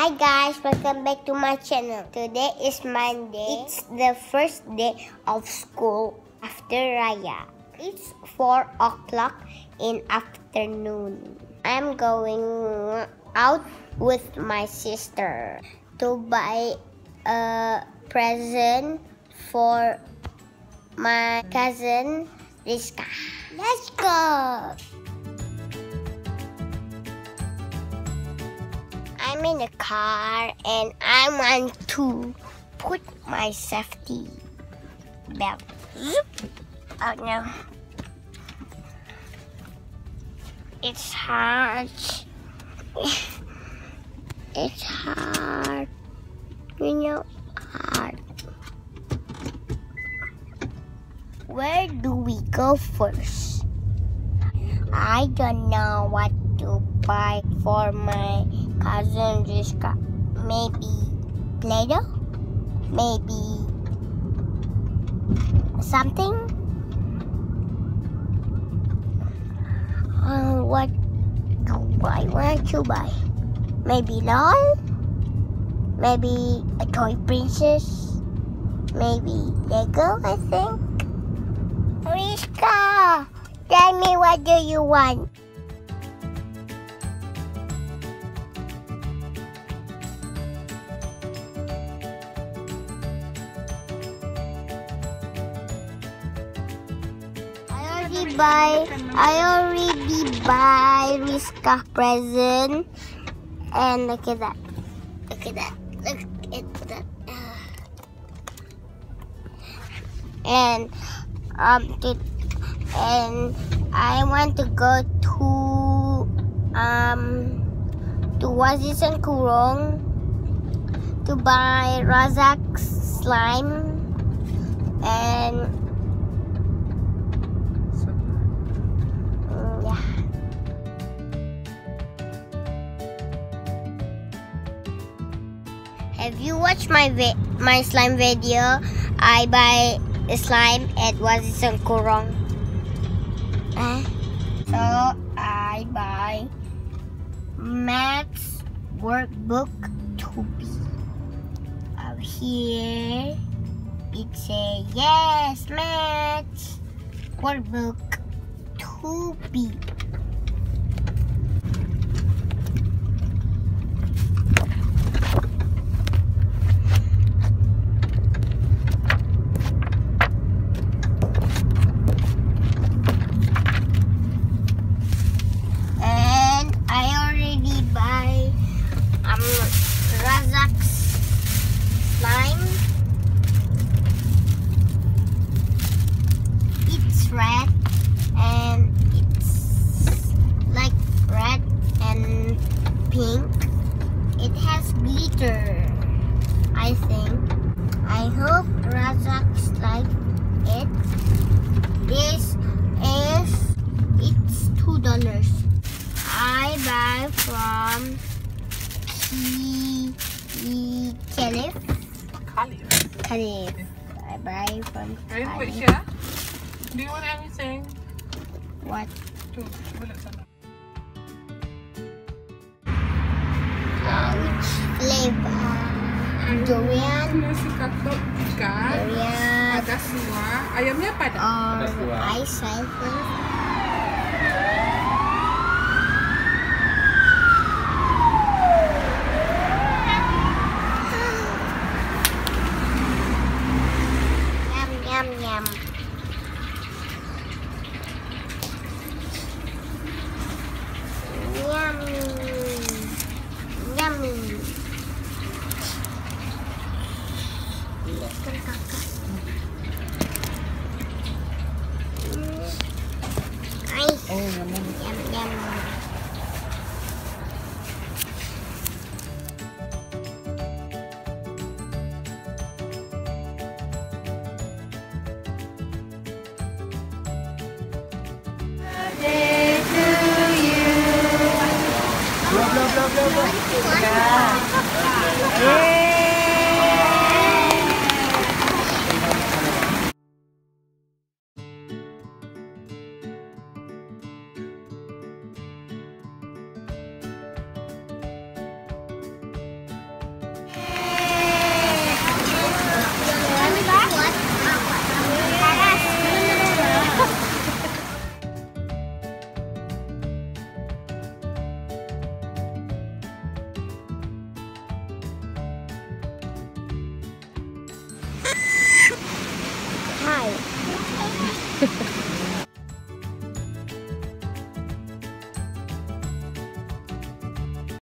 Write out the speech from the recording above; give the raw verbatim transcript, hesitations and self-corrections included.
Hi guys, welcome back to my channel. Today is Monday. It's the first day of school after Raya. It's four o'clock in afternoon. I'm going out with my sister to buy a present for my cousin Rizqah. Let's go! I'm in the car and I want to put my safety belt. Oh no. It's hard. It's hard. You know, hard. Where do we go first? I don't know what to buy for my cousin Rizqah. Maybe Play-Doh? Maybe something? Uh, what do I want to buy? Maybe LOL? Maybe a toy princess? Maybe Lego, I think? Rizqah, tell me, what do you want? I already buy, I already buy Rizqah present, and look at that, look at that, look at that, and um, to, and I want to go to um to Wazis and Kurong to buy Razak's slime and mm, yeah. Have you watched my vi my slime video? I buy a slime at Wazis and Kurong. Uh, so I buy Maths workbook two B. Over here it says yes, Maths workbook two B. Razak's slime. It's red and it's like red and pink. It has glitter, I think. I hope Razak's like it. This is it's two dollars. I buy from Caliph. Caliph. Caliph. I buy from Very quick Caliph. here. Do you want anything? What? To bullet sana. Uh, which flavor? Durian. Nasi katuk ikan. Durian. Padas luar. Ayamnya apa ada? Or ice wafer. Yum, yum. Yummy. Yummy. Lihatkan kakak. Hmm. Nice. Oh, yum, Yum, yum. Blah blah blah blah blah. Yeah.